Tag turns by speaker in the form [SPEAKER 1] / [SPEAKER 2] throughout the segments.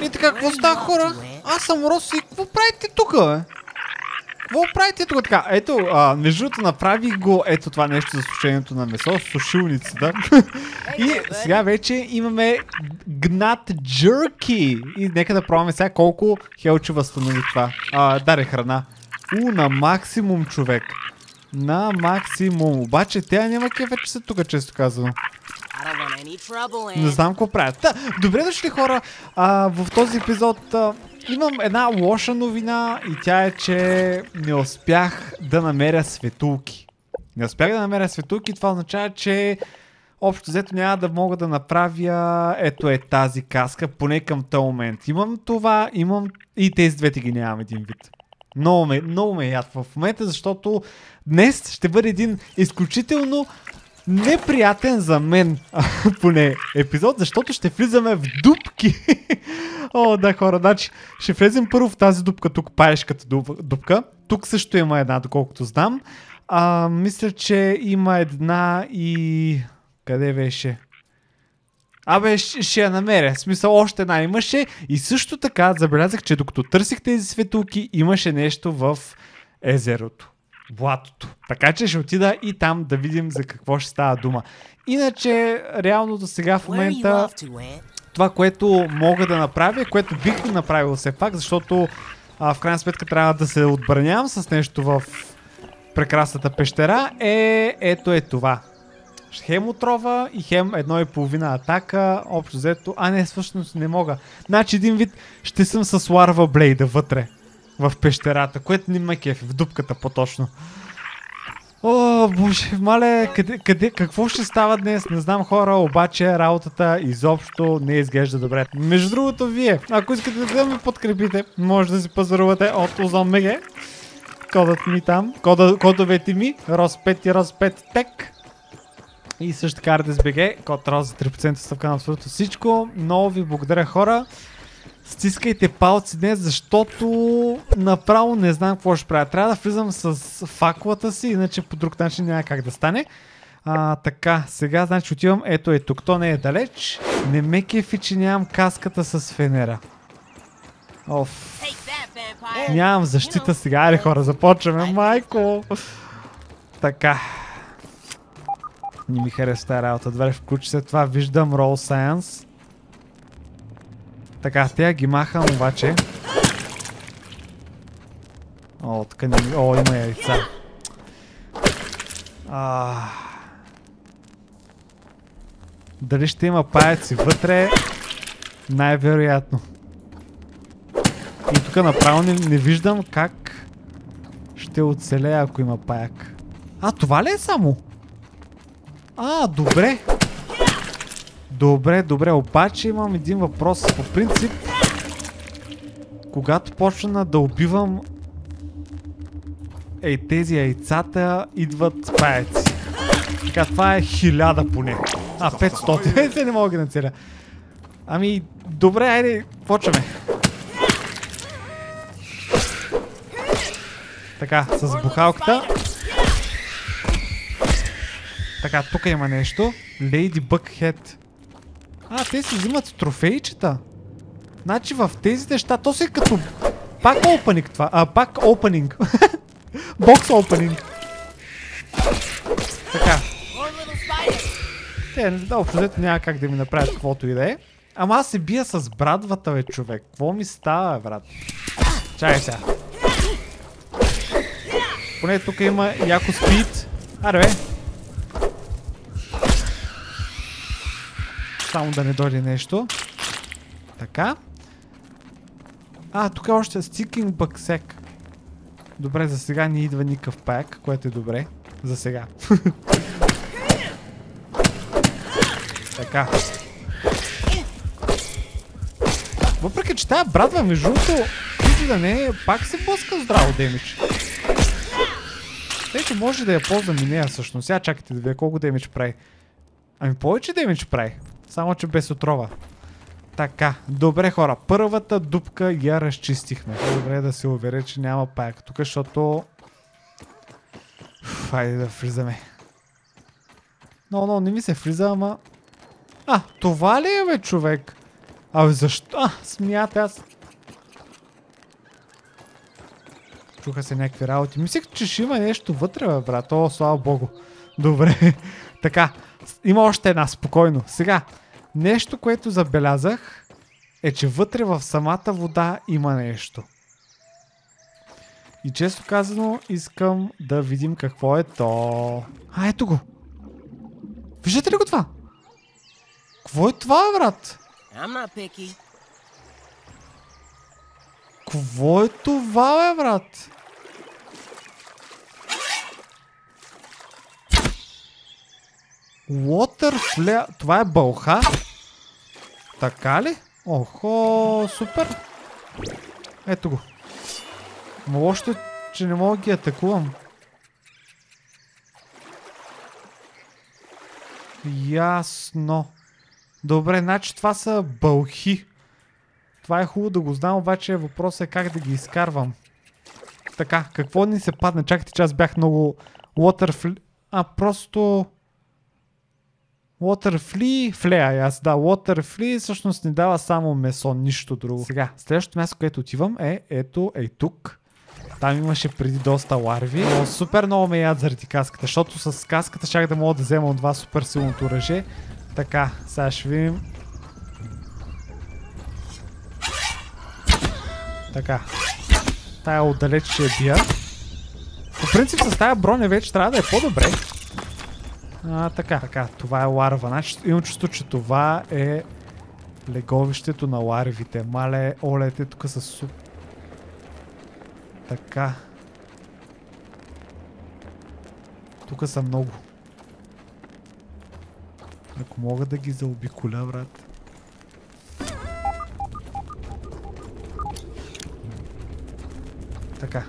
[SPEAKER 1] И така, какво става, хора? Аз съм Рос и какво правите тук, бе? Какво правите тук така? Ето, между другото направих го, ето това нещо за сушението на месо, сушилницата. И сега вече имаме гнат джърки. И нека да пробваме сега колко хелче възстанови това. Даре храна. На максимум, човек. На максимум. Обаче тя няма кефе, че са тук, често казано. Не знам какво правят. Добре дошли, хора. В този епизод имам една лоша новина и тя е, че не успях да намеря светулки. Не успях да намеря светулки, това означава, че общо взето няма да мога да направя ето тази каска, поне към този момент. Имам това, имам и тези двете ги нямам един вид. Много ме яд в момента, защото днес ще бъде един изключително неприятен за мен поне епизод, защото ще влизаме в дупки. О, да, хора, значи ще влезем първо в тази дупка, тук паешката дупка. Тук също има една, доколкото знам. Мисля, че има една и... Къде беше? Ще я намеря. В смисъл, още една имаше. И също така забелязах, че докато търсих тези светулки, имаше нещо в езерото. Блатото. Така че ще отида и там да видим за какво ще става дума. Иначе, реално до сега в момента това, което мога да направя, което бих го направил все пак, защото в крайна сметка трябва да се отбранявам с нещо в прекрасната пещера, ето това. Хем отрова и хем 1,5 атака, общо взето. Не, всъщност не мога. Значи един вид ще съм с ларва блейда вътре в пещерата, което не ме кефи, в дупката по-точно. О, боже, мале, какво ще става днес? Не знам, хора, обаче работата изобщо не изглежда добре. Между другото, вие, ако искате да ме подкрепите, може да си пазарувате от OzonBG. Кодът ми там, кодовете ми, ROS5 и ROS5 TEC. И също така RDSBG, код ROS за 3% стъпка на абсолютно всичко. Много ви благодаря, хора. Стискайте палци днес, защото направо не знам какво ще правя. Трябва да влизам с факлата си, иначе по друг начин няма как да стане. Така, сега значи отивам, ето тук, то не е далеч. Не ме кефи, че нямам каската с фенера. Нямам защита сега, айде хора, започваме, майко. Така. Не ми харесва тази работа, добре, включи се това, виждам Roll Science. Така, тя ги махам обаче. Така не ми... има яйца. Дали ще има паяци вътре? Най-вероятно. И тук направо не виждам как ще оцелея, ако има паяк. Това ли е само? Добре. Добре, обаче имам един въпрос. По принцип, когато почна да убивам тези яйцата, идват паяци. Така, това е 1000 поне. 500. Те не мога да ги нацеля. Добре, айде, почваме. Така, с бухалката. Така, тук има нещо. Lady Buckhead. Те си взимат трофейчета. Значи в тези неща, то си е като пак опенинг това. Пак опенинг. Бокс опенинг. Така. Общо взето няма как да ми направят каквото и да е. Аз се бия с брадвата, бе, човек. Какво ми става, бе, брат? Чакай сега. Поне тук има яко спид. Бе. Само да не дойде нещо. Така. Тук е още Sticking Bucksack. Добре, за сега не идва никакъв паяк, което е добре. За сега. Така. Въпреки, че тая брадва между другото, да не, пак се блъска здраво демидж. Тъй, че може да я ползвам и нея всъщност. Сега чакайте да видя колко демидж прави. Повече демидж прави. Само, че без отрова. Така, добре, хора. Първата дупка я разчистихме. Добре да се уверя, че няма паяк тук, защото... Хайде да влизаме. Не ми се влиза, ама... Това ли е, бе, човек? Абе защо? Смята аз. Чуха се някакви работи. Мислех, че ще има нещо вътре, бе, брат. О, слава богу. Добре. Така, има още една, спокойно. Сега, нещо, което забелязах, е, че вътре в самата вода има нещо. И често казано, искам да видим какво е то. Ето го. Виждате ли го това? Какво е това, брат? Какво е това, брат? Waterflare. Това е бълха? Така ли? Охо, супер. Ето го. Но лошото е, че не мога да ги атакувам. Ясно. Добре, значи това са бълхи. Това е хубаво да го знам, обаче въпросът е как да ги изкарвам. Така, какво ни се падне? Чакайте, че аз бях много Waterflare. Просто... Waterflare, аз да, Waterflare всъщност ни дава само месо, нищо друго. Сега, следващото място, където отивам е ето, тук. Там имаше преди доста ларви. Но супер много ме яд заради каската, защото с каската щях да мога да взема от това супер силното оръжие. Така, сега ще видим. Така. Тая отдалеч ще я бия. По принцип с тая броня вече трябва да е по-добре. Така, това е ларва. Значи имам чувство, че това е леговището на ларвите. Мале, оле, те тук са супер. Така. Тук са много. Ако мога да ги заобиколя, брат. Така.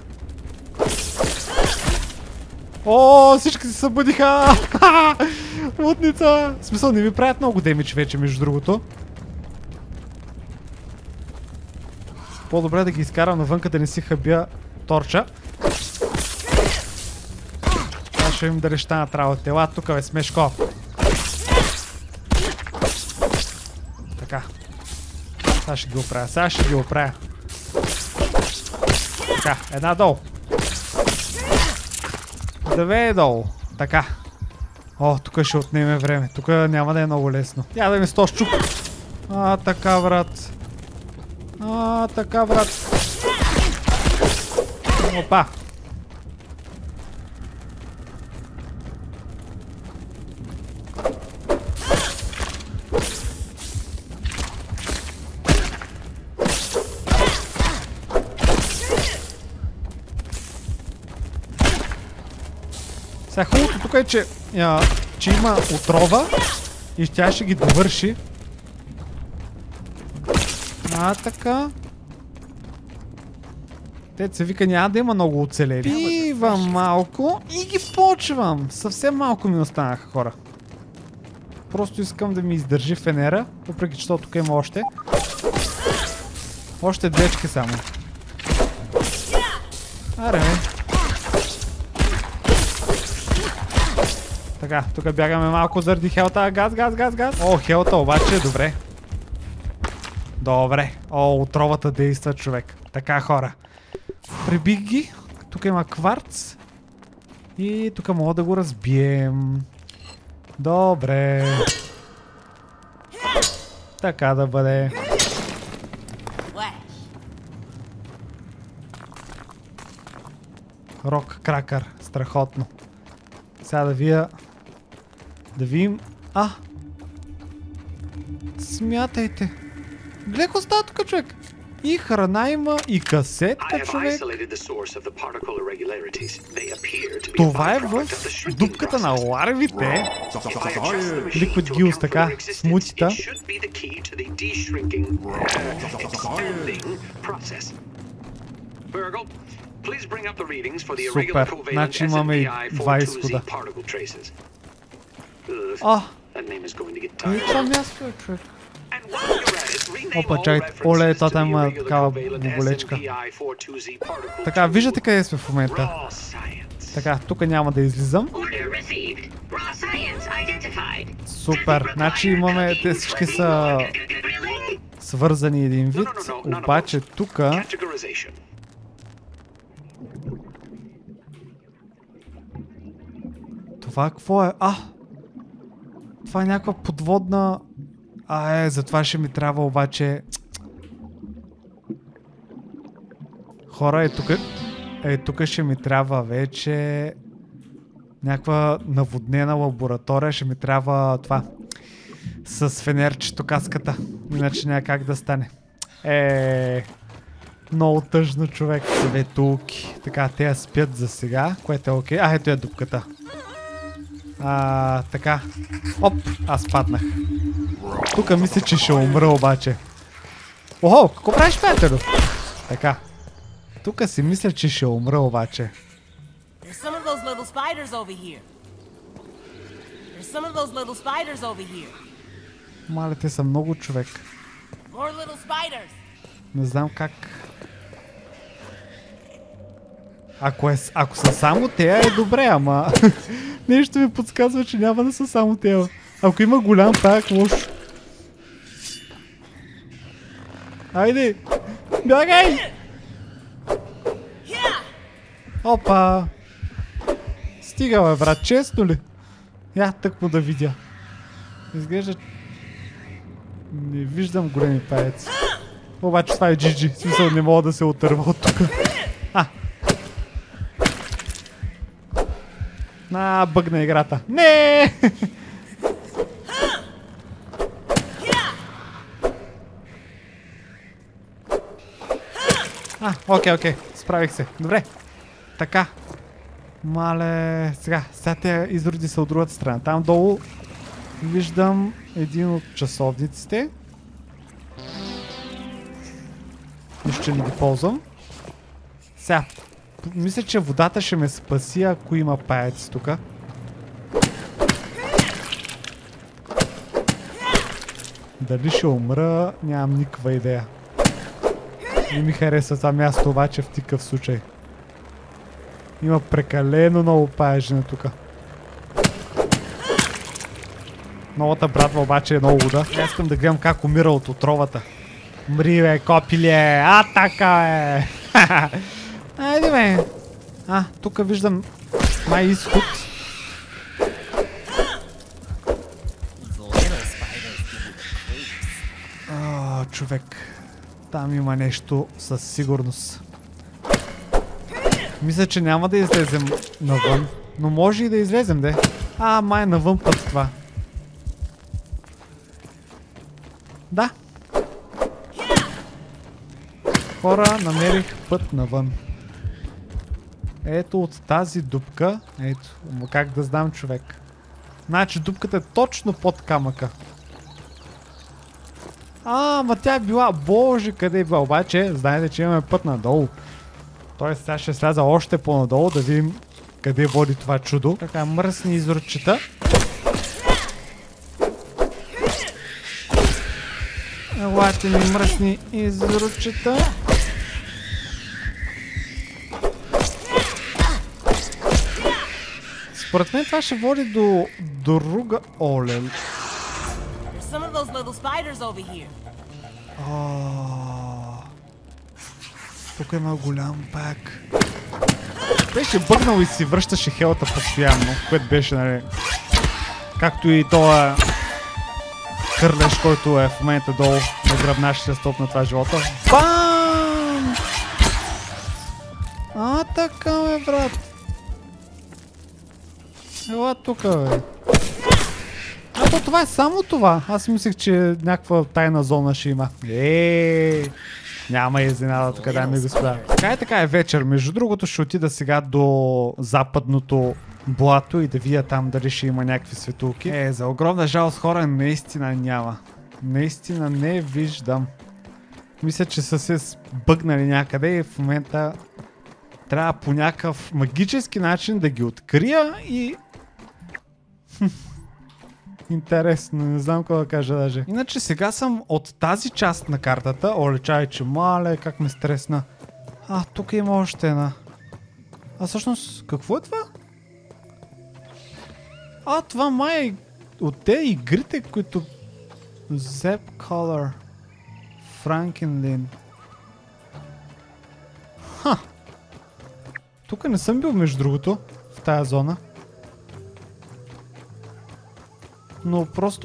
[SPEAKER 1] О, всички се събудиха! Лутница! В смисъл, не ви правят много демидж вече, между другото. По-добре да ги изкарам навънка, да не си хабя торча. Сега ще им да рещанат работа. Ела тук, бе, смешко. Така. Сега ще ги оправя, Така, една долу. Две долу. Така. О, тук ще отнеме време. Тук няма да е много лесно. Я да ми с този чук. Така, брат. Така, брат. Опа. Сега хубавото тук е, че има отрова и тя ще ги довърши. Така. Те се вика, няма да има много оцелели. Пивам малко и ги почвам. Съвсем малко ми останаха, хора. Просто искам да ми издържи фенера, въпреки че тук има още. Още двечки само. Аре, така, тук бягаме малко заради хелта. Газ. О, хелта обаче, добре. Добре. О, отровата действа, човек. Така, хора. Прибих ги. Тук има кварц. И тук мога да го разбием. Добре. Така да бъде. Рок кракър. Страхотно. Сега да видим. Смятайте. Гледай какво става тук, човек. И храна има, и касетка, човек. Това е в дупката на ларвите. Liquid Gills, така, смутита. Супер, значи имаме и 2 изхода. И това място е, човек. Опа, чакайте. Оле, това там има такава боболечка. Така, виждате къде сме в момента. Така, тук няма да излизам. Супер, значи имаме, те всички са свързани един вид, обаче тука... Това какво е? Това е някаква подводна... затова ще ми трябва обаче... Хора, тук ще ми трябва вече... Някаква наводнена лаборатория, ще ми трябва това... С фенерчето каската. Иначе няма как да стане. Много тъжно, човек. Светулки. Така, те спят за сега, което е окей. Ето е дупката. Така. Оп, аз паднах. Тук мисля, че ще умра обаче. Охо, какво правиш, приятелю? Така. Тук си мисля, че ще умра обаче. Мале, те са много, човек. Не знам как. Ако са само тея е добре, ама... Нещо ми подсказва, че няма да са само тея. Ако има голям пак, лошо. Айде! Бягай! Опа! Стига, бе, брат, честно ли? Тък му да видя. Изглежда... Не виждам големи паеци. Обаче това е GG. В смисъл, не мога да се отърва от тук. Бъгна играта. Не! Окей. Справих се. Добре. Така. Мале... Сега тези изроди са от другата страна. Там долу виждам един от часовниците. Нищо не ги ползвам. Сега. Мисля, че водата ще ме спаси, ако има паяци тук. Дали ще умра, нямам никаква идея. Не ми хареса това място обаче в такъв случай. Има прекалено много паяжина тук. Новата братва обаче е много луда. Искам да гледам как умира от отровата. Мри, бе, копиле! Така е! Айде, бе! Тук виждам май изход. Човек. Там има нещо със сигурност. Мисля, че няма да излезем навън. Но може и да излезем, де. Май навън път това. Да. Хора, намерих път навън. Ето от тази дупка. Ето, как да знам, човек. Значи дупката е точно под камъка. Ма тя е била... Боже, къде е била? Обаче, знаете, че имаме път надолу. Тоест, сега ще сляза още по-надолу, да видим къде води това чудо. Така, мръсни изродчета. Елате ми, мръсни изродчета. Според мен това ще води до друга... Оле. Тук има голям пак. Беше бъгнал и си връщаше хелата постоянно, което беше, нали... Както и тоя кърлеш, който е в момента долу на гръбнашия стоп на това живота. Бам! Така, бе, брат. Ела тука, бе. Това е само това. Аз мислех, че някаква тайна зона ще има. Няма изненада тук, дами и господа. Така е вечер. Между другото ще отида сега до западното блато и да видя там дали ще има някакви светулки. За огромна жалост, хора, наистина няма. Наистина не виждам. Мисля, че са се сбъгнали някъде и в момента трябва по някакъв магически начин да ги открия и... Интересно, не знам какво да кажа даже. Иначе сега съм от тази част на картата. Оле, чай, че мале, как ме стресна. Тук има още една. Всъщност, какво е това? Това май от те игрите, които... Zap Color. Франкенлин. Ха! Тук не съм бил между другото, в тая зона. Но просто...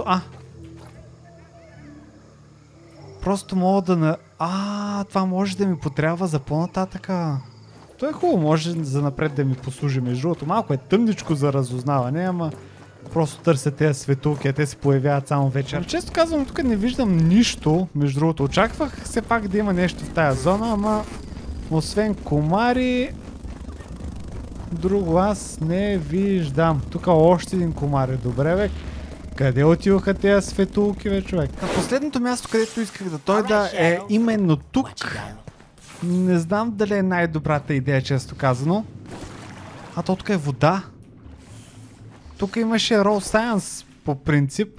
[SPEAKER 1] Просто мога да... това може да ми потрябва за по-нататъка. То е хубаво, може за напред да ми послужи между другото. Малко е тъмничко за разузнаване, ама просто търся тези светулки, а те се появяват само вечер. Често казвам, тук не виждам нищо, между другото. Очаквах все пак да има нещо в тая зона, ама освен комари, друго аз не виждам. Тук още един комар е, добре бе. Къде отиваха тези светулки, бе, човек? На последното място, където исках да дойда е именно тук. Не знам дали е най-добрата идея, често казано. То тук е вода. Тук имаше Raw Science по принцип.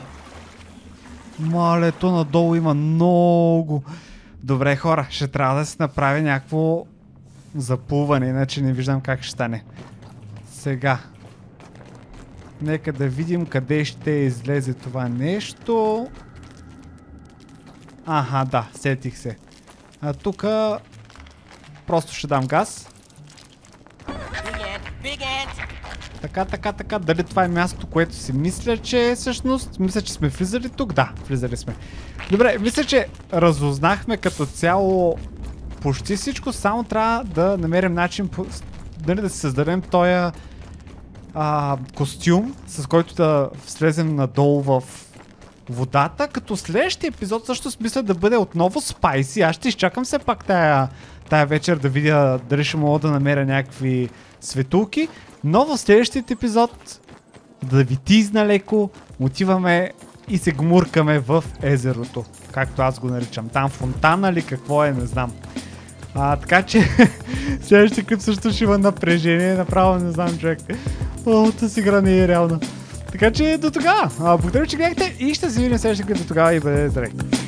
[SPEAKER 1] Мале, то надолу има много. Добре, хора, ще трябва да се направи някакво заплуване, иначе не виждам как ще стане. Сега. Нека да видим къде ще излезе това нещо. Да, сетих се. Тук просто ще дам газ. Така. Дали това е място, което си мисля, че е всъщност? Мисля, че сме влизали тук. Да, влизали сме. Добре, мисля, че разузнахме като цяло почти всичко. Само трябва да намерим начин да си създадем този костюм, с който да слезем надолу в водата, като следващия епизод също смисля да бъде отново спайси. Аз ще изчакам все пак тая вечер да видя дали ще мога да намеря някакви светулки, но в следващият епизод да ви тизна леко, отиваме и се гмуркаме в езерото, както аз го наричам. Там фонтана ли какво е, не знам. Така че следващия клип също ще има напрежение, направо не знам, човек. Тази игра не е реална. Така че до тогава. Благодаря, че гледахте и ще се видим следващия клип до тогава и бъдете здрави.